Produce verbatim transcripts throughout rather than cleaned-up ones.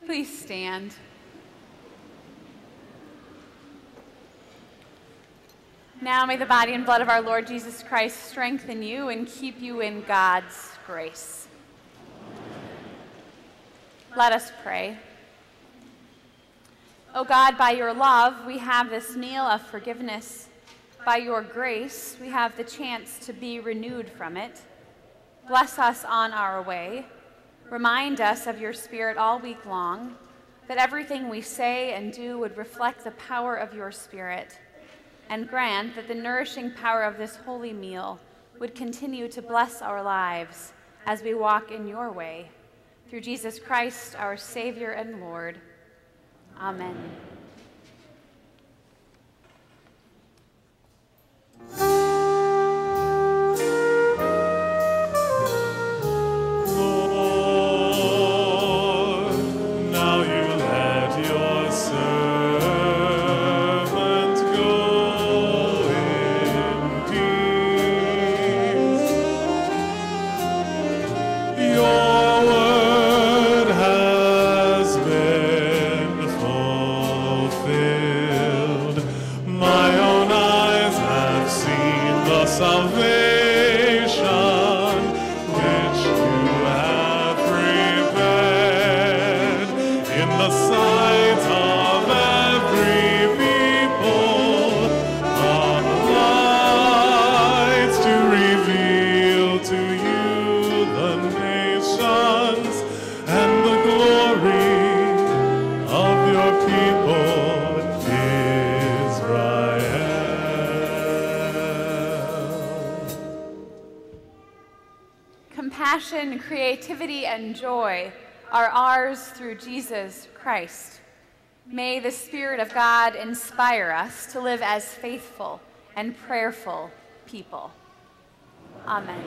Please stand. Now may the body and blood of our Lord Jesus Christ strengthen you and keep you in God's grace. Let us pray. O God, by your love, we have this meal of forgiveness. By your grace, we have the chance to be renewed from it. Bless us on our way. Remind us of your Spirit all week long, that everything we say and do would reflect the power of your Spirit, and grant that the nourishing power of this holy meal would continue to bless our lives as we walk in your way. Through Jesus Christ, our Savior and Lord. Amen. Compassion, creativity, and joy are ours through Jesus Christ. May the Spirit of God inspire us to live as faithful and prayerful people. Amen.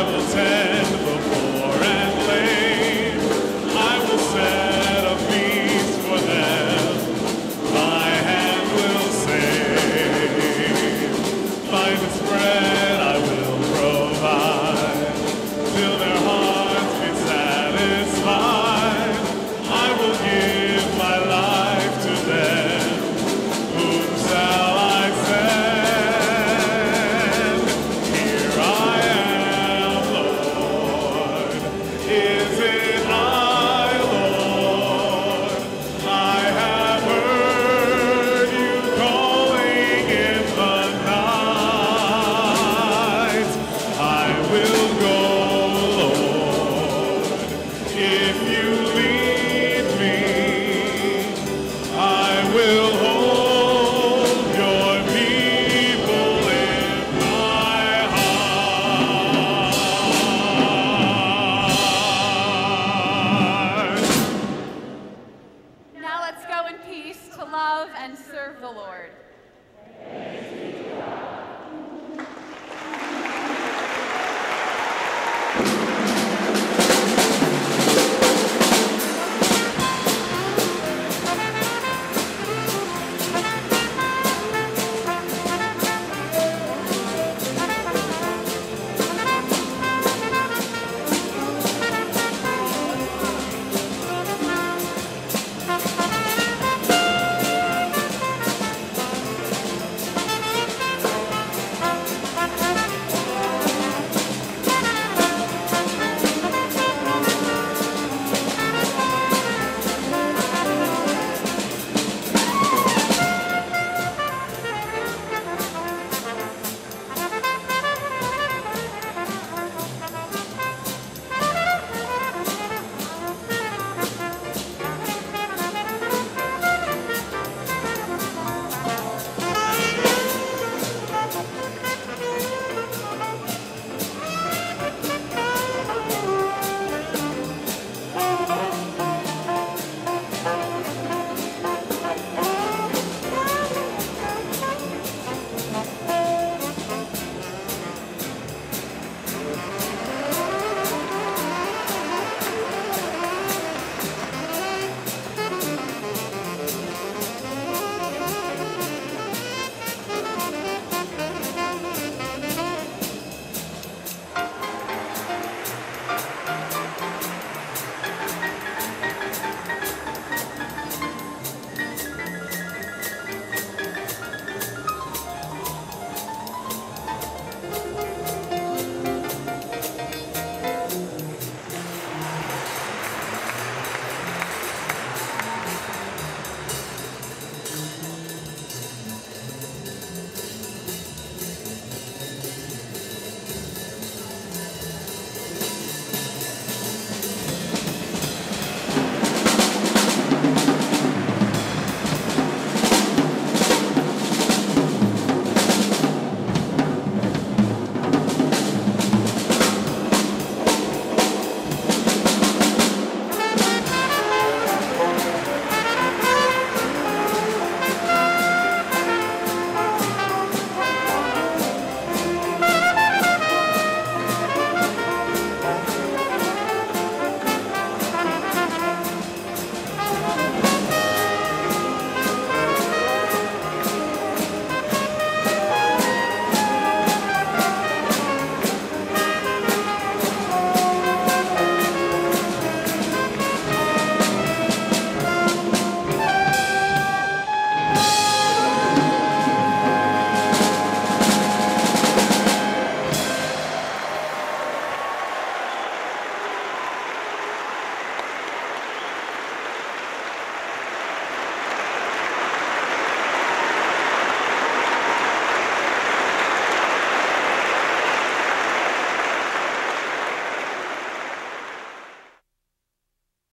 I will tell.